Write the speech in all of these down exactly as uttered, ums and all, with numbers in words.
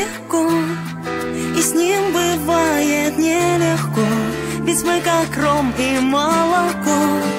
далеко, и с ним бывает нелегко, ведь мы как ром и молоко.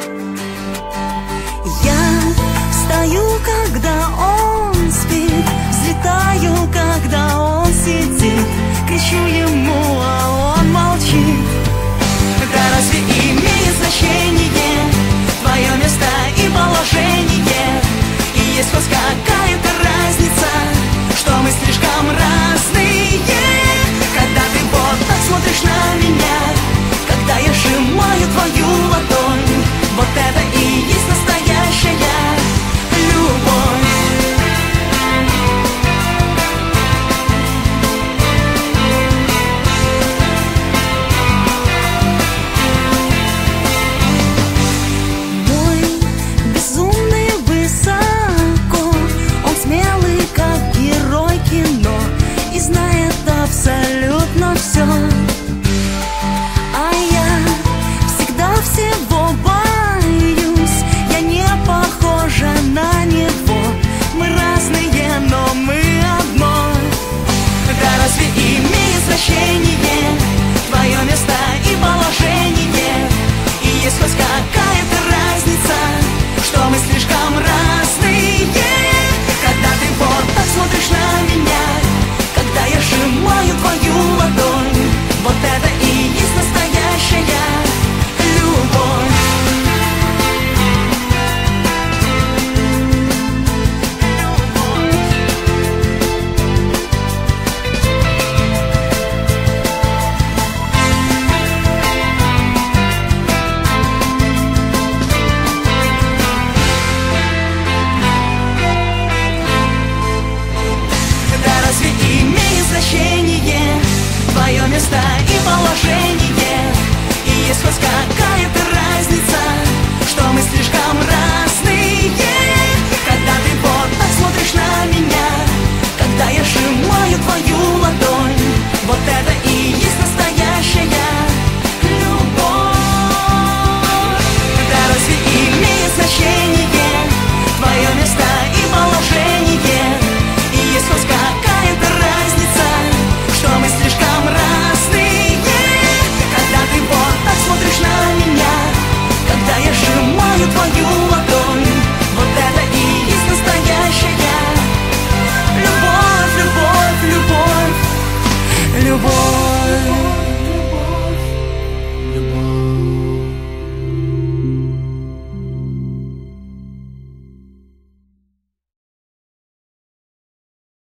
Я встаю, когда он спит, взлетаю, когда он сидит, кричу ему, а он молчит. Да разве имеет значение твое место и положение? И есть хоть какая-то разница, что мы слишком разные? Когда ты вот так смотришь на меня, когда я сжимаю твою ладонь, вот это и есть настоящая любовь. Абсолютно все. А я всегда всего боюсь. Я не похожа на него. Мы разные, но мы одно. Да разве имеет значение твое место и положение? И есть хоть какая-то разница, что мы слишком разные? Когда ты вот так смотришь на меня, когда я сжимаю твою ладонь, вот это и есть настоящая любовь. Твое место и положение, и есть хоть какая-то разница,